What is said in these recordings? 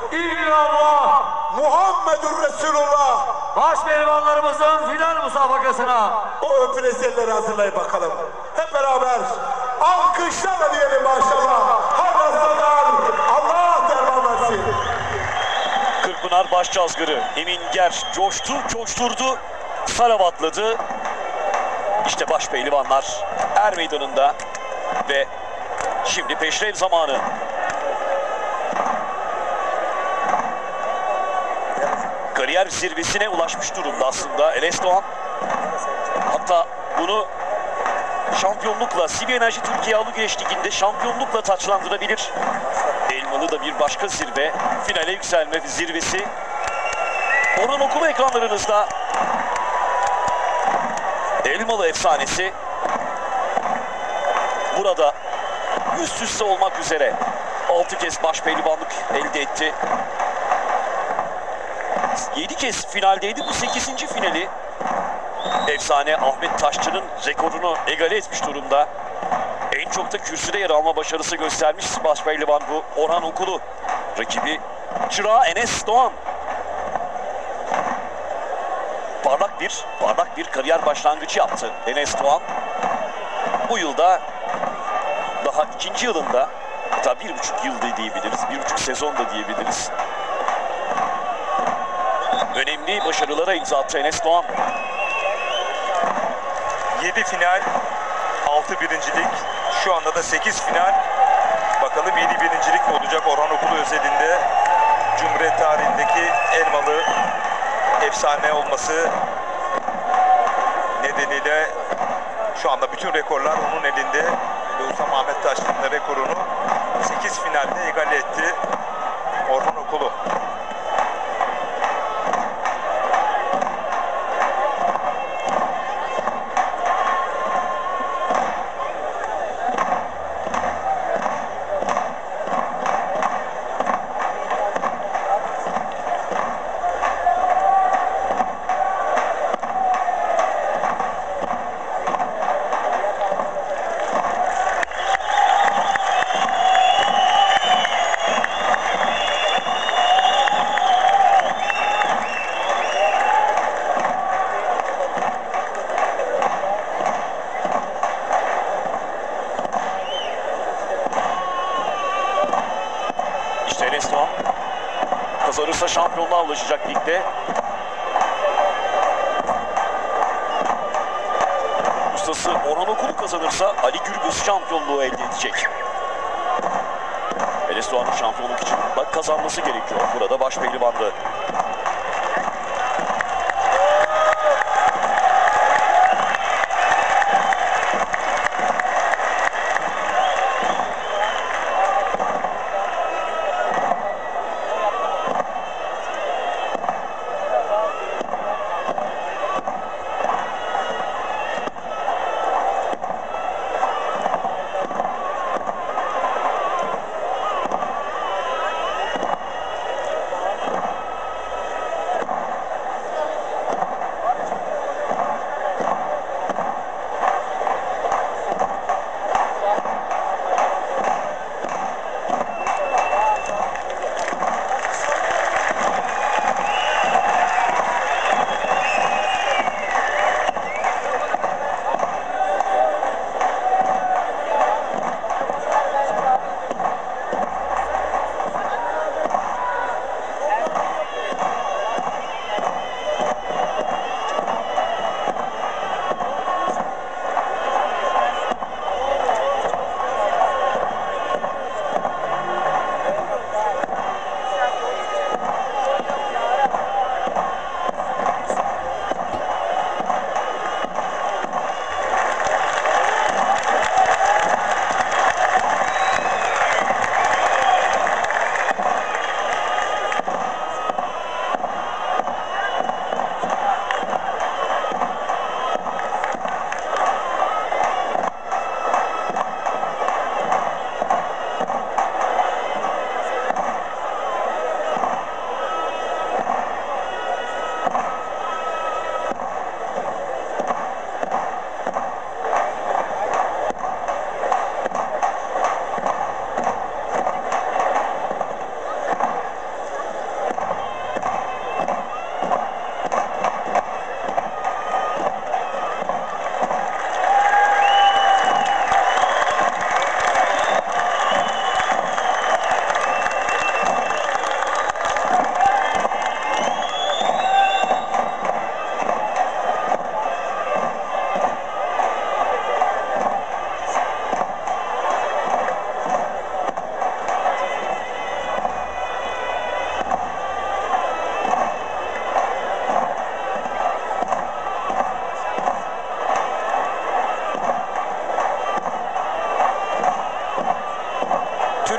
illallah Muhammedur Resulullah. baş pehlivanlarımızın final musabakasına O öpüleselleri hazırlayın bakalım. Hep beraber alkışlarla diyelim maşallah. Hadi aslanlar, Allah derman versin. Kırkpınar Başcazgırı Emin Ger coştu, coşturdu, salavatladı. İşte baş pehlivanlar er meydanında ve şimdi peşrev zamanı. Kariyer zirvesine ulaşmış durumda aslında Enes Doğan. Hatta bunu şampiyonlukla, Sibi Enerji Türkiye Alı Güreş Ligi'nde şampiyonlukla taçlandırabilir. Elmalı da bir başka zirve, finale yükselme zirvesi. Orhan Okulu ekranlarınızda. Elmalı efsanesi burada üst üste olmak üzere 6 kez baş pehlivanlık elde etti. 7 kez finaldeydi, bu 8. finali. Efsane Ahmet Taşçı'nın rekorunu egale etmiş durumda. En çok da kürsüde yer alma başarısı göstermiş baş pehlivan bu Orhan Okulu. Rakibi çırağı Enes Doğan. Parlak bir kariyer başlangıcı yaptı Enes Doğan. Bu yılda daha 2. yılında, hatta 1,5 yıl da diyebiliriz, 1,5 sezon da diyebiliriz. Önemli başarılara imza attı Enes Doğan. 7 final, 6 birincilik, şu anda da 8 final. Bakalım 7 birincilik mi olacak Orhan Okulu özelinde? Cumhuriyet tarihindeki Elmalı efsane olması nedeniyle şu anda bütün rekorlar onun elinde. Ve Usam Ahmet Taşçı'nın da rekorunu 8 finalde egale etti Orhan Okulu. Kazanırsa şampiyonluğa ulaşacak ligde. Ustası Orhan Okulu kazanırsa Ali Gürbüz şampiyonluğu elde edecek. Enes Doğan'ın şampiyonluk için mutlak kazanması gerekiyor. Burada baş pehlivanlığı.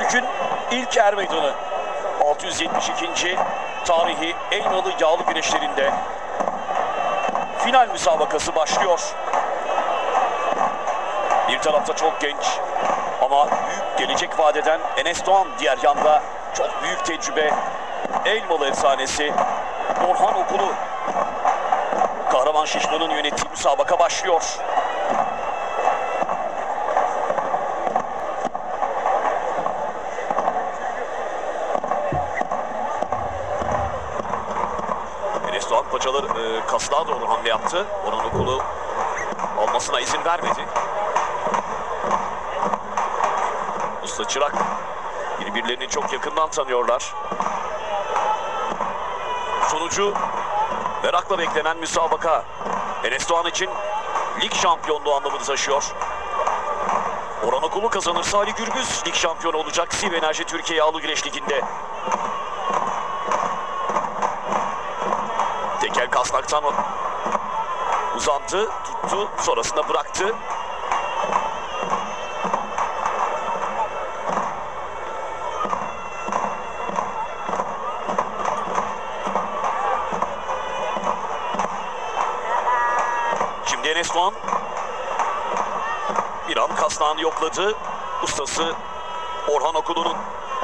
Atatürk'ün ilk er meydanı. 672. tarihi Elmalı yağlı güreşlerinde final müsabakası başlıyor. Bir tarafta çok genç ama büyük gelecek vadeden Enes Doğan, diğer yanda çok büyük tecrübe Elmalı efsanesi Orhan Okulu. Kahraman Şişman'ın yönettiği müsabaka başlıyor. Enes Doğan paçaları kaslığa doğru hamle yaptı. Orhan Okulu almasına izin vermedi. Usta çırak birbirlerini çok yakından tanıyorlar. Sonucu merakla beklenen müsabaka Enes Doğan için lig şampiyonluğu anlamını taşıyor. Orhan Okulu kazanırsa Ali Gürbüz lig şampiyonu olacak CİV Enerji Türkiye Yağlı Güreş Ligi'nde. Tekel kasnaktan uzandı, tuttu, sonrasında bıraktı. Şimdi Enes Doğan bir an kasnağını yokladı. Ustası Orhan Okulu'nun.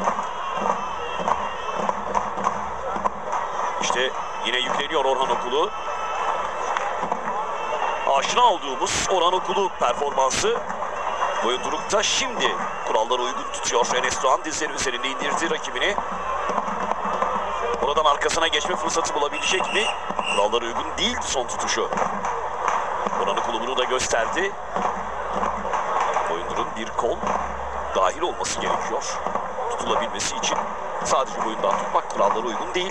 İşte yine yükleniyor Orhan Okulu. Aşina olduğumuz Orhan Okulu performansı boyundurukta şimdi kurallara uygun tutuyor. Enes Doğan dizleri üzerinde indirdi rakibini. Oradan arkasına geçme fırsatı bulabilecek mi? Kurallara uygun değildi son tutuşu. Orhan Okulu bunu da gösterdi. Boyundurun bir kol dahil olması gerekiyor. Tutulabilmesi için sadece boyundan tutmak kurallara uygun değil.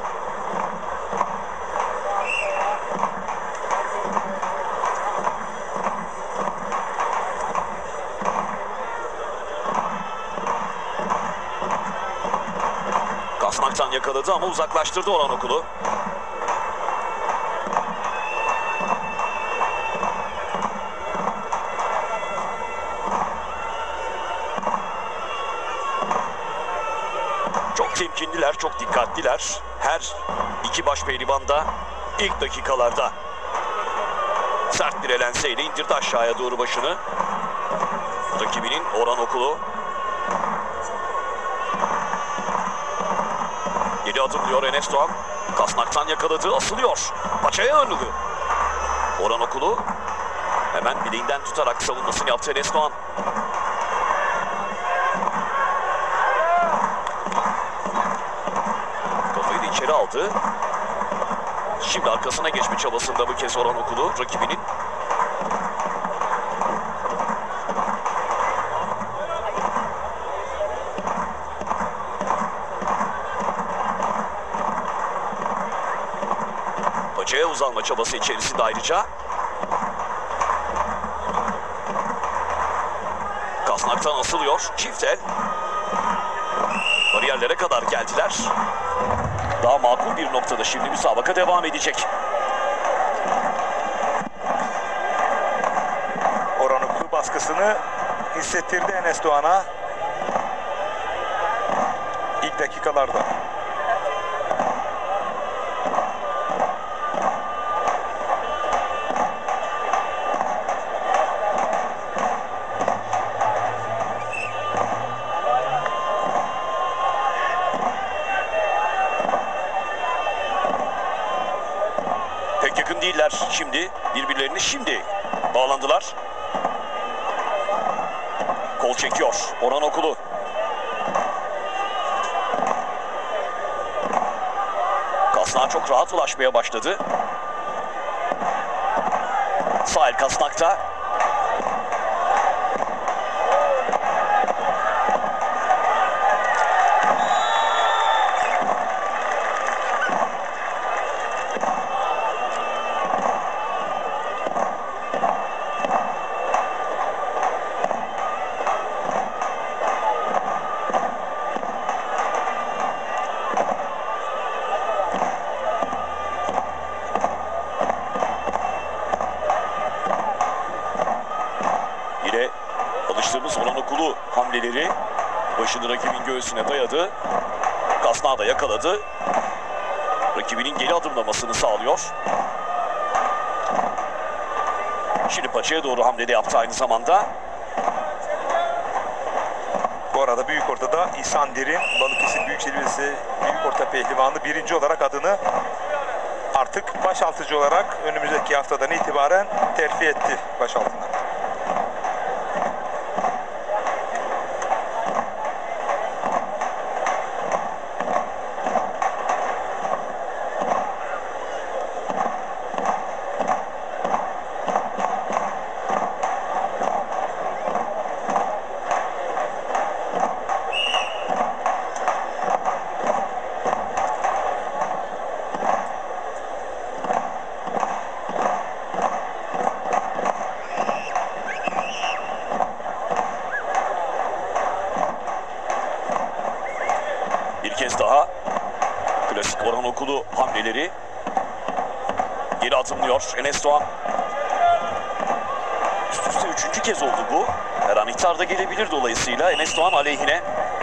Kasnaktan yakaladı ama uzaklaştırdı Orhan Okulu. Çok temkinliler, çok dikkatliler. Her iki baş pehlivan da ilk dakikalarda sert bir elenseyle indirdi aşağıya doğru başını. Rakibinin Orhan Okulu. 7 adımlıyor Enes Doğan. Kasnaktan yakaladı, asılıyor. Paçaya önlüğü. Orhan Okulu hemen bileğinden tutarak savunmasını yaptı Enes Doğan. Kafayı da içeri aldı. Şimdi arkasına geçme çabasında bu kez Orhan Okulu rakibinin. Paçaya uzanma çabası içerisinde ayrıca. Kasnaktan asılıyor. Çift el. Bariyerlere kadar geldiler. Daha makul bir noktada şimdi müsabaka devam edecek. Orhan Okulu baskısını hissettirdi Enes Doğan'a ilk dakikalarda. Pek yakın değiller şimdi. Birbirlerini şimdi bağlandılar. Kol çekiyor Orhan Okulu. Kasnağa çok rahat ulaşmaya başladı. Sağ el kasnakta. Rakibin göğsüne dayadı. Kasnağı da yakaladı. Rakibinin geri adımlamasını sağlıyor. Şimdi paçaya doğru hamle de yaptı aynı zamanda. Bu arada büyük ortada İhsan Derin, Balıkesir Büyükşehir Belediyesi büyük orta pehlivanı birinci olarak adını artık başaltıcı olarak önümüzdeki haftadan itibaren terfi etti başaltına. Bir kez daha klasik Orhan Okulu hamleleri. Geri adımlıyor Enes Doğan. Üst üste 3. kez oldu bu. Her an ihtar da gelebilir dolayısıyla Enes Doğan aleyhine.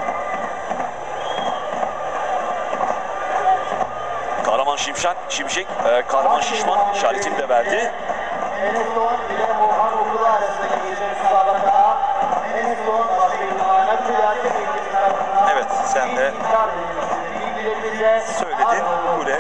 Kahraman Şimşek, Kahraman Şişman işaretini de verdi. Enes Doğan ile Orhan Okulu arasındaki geçen müsabakada Enes Doğan başkanlığına külliyatı bilgisi tarafından Evet, sen de söyledin. Kule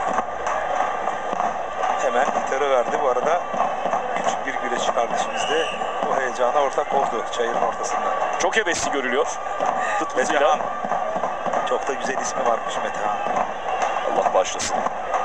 hemen ihtarı verdi. Bu arada küçük bir güreşçi kardeşimiz de bu heyecana ortak oldu çayırın ortasında. Çok hevesli görülüyor. Tıtmızıyla. Metehan. Çok da güzel ismi varmış Metehan. Allah başlasın.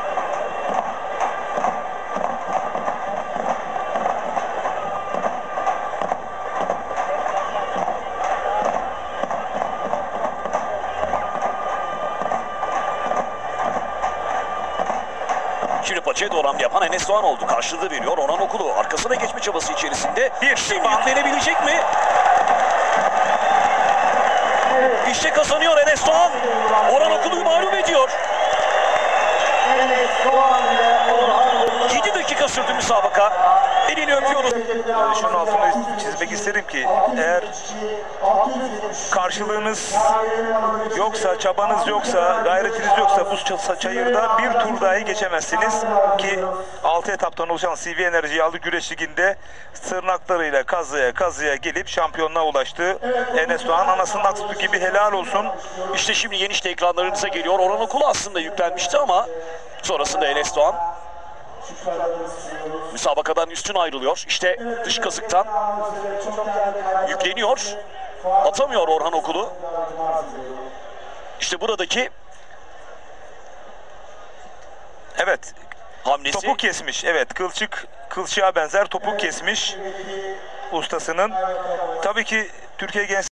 Şimdi paçaya doğru hamle yapan Enes Doğan oldu. Karşılığı veriyor Orhan Okulu. Arkasına geçme çabası içerisinde. Bir Şimdi yüklenebilecek mi? İşte kazanıyor Enes Doğan. Orhan Okulu'yu mağlup ediyor. Enes Doğan ile Orhan Okulu 7 dakika sürdü müsabaka. Elini öpüyoruz. Şunun altını çizmek isterim ki eğer karşılığınız yoksa, çabanız yoksa, gayretiniz yoksa bu çayırda bir tur dahi geçemezsiniz ki 6 etaptan oluşan CV Enerji Yağlı Güreş Ligi'nde tırnaklarıyla kazıya gelip şampiyonluğa ulaştı. Enes Doğan anasının ak sütü gibi helal olsun. İşte şimdi yenişte ekranlarınıza geliyor. Orhan Okulu aslında yüklenmişti ama sonrasında Enes Doğan müsabakadan üstün ayrılıyor. İşte dış kazıktan yükleniyor. Atamıyor Orhan Okulu. İşte buradaki Evet, hamlesi. topuk kesmiş. Evet, kılçığa benzer topuk kesmiş ustasının. Tabii ki Türkiye Genç